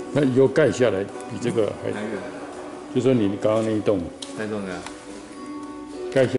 那以后盖下来比这个还， 还远， 就说你刚刚那一栋那栋的。 盖下。